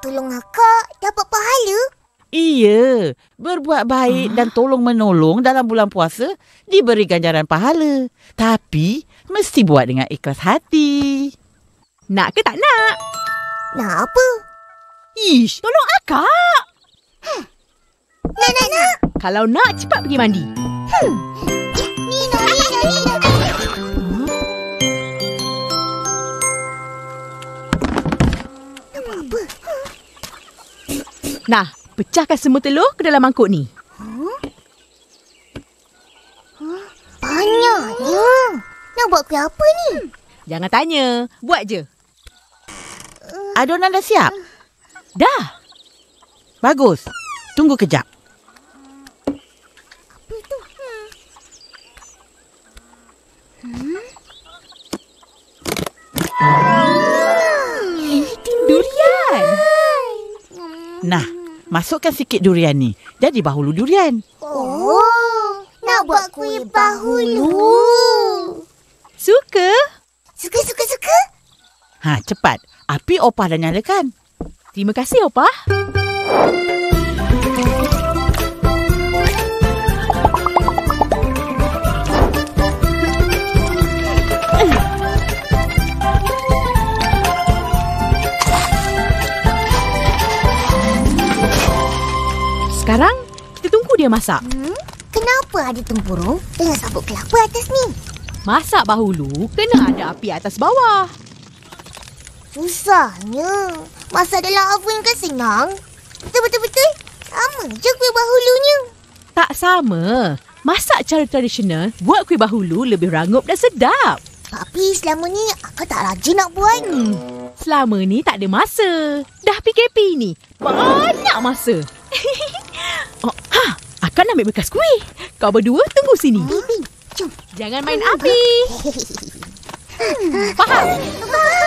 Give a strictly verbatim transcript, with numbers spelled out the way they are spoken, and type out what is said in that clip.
tolong akak dapat pahala? Iya, berbuat baik dan tolong-menolong dalam bulan puasa diberi ganjaran pahala. Tapi, mesti buat dengan ikhlas hati. Nak ke tak nak? Nak apa? Ish, tolong akak. Nak, nak, nak. Kalau nak, cepat pergi mandi. Hmm. Nina, Nina, Nina. Apa? Nah, pecahkan semua telur ke dalam mangkuk ni. Huh? Huh? Banyaknya. Nak buat kuih apa ni? Jangan tanya, buat je. Adonan dah siap? Dah. Bagus. Tunggu kejap. Apa tu? Hmm? Hmm? Durian. Nah, masukkan sikit durian ni. Jadi bahulu durian. Oh, nak buat kuih bahulu. Suka? Suka, suka, suka. Ha, cepat. Api opah dah nyalakan. Terima kasih, Opah. Sekarang, kita tunggu dia masak. Hmm? Kenapa ada tempurung dengan sabut kelapa atas ni? Masak bahulu, kena ada api atas bawah. Susahnya. Masak dalam oven kan senang. Betul-betul. Sama je kuih bahulunya. Tak sama. Masak cara tradisional buat kuih bahulu lebih rangup dan sedap. Tapi selama ni akak tak rajin nak buat. Hmm, selama ni tak ada masa. Dah P K P ni, banyak masa. Oh, ha, akan ambil bekas kuih. Kau berdua tunggu sini. Bibi, jom. Jangan main api. Faham? Faham.